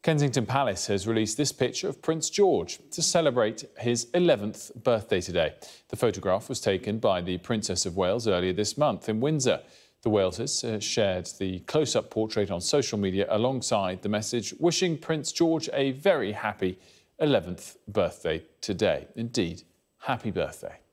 Kensington Palace has released this picture of Prince George to celebrate his 11th birthday today. The photograph was taken by the Princess of Wales earlier this month in Windsor. The Waleses shared the close-up portrait on social media alongside the message wishing Prince George a very happy 11th birthday today. Indeed, happy birthday.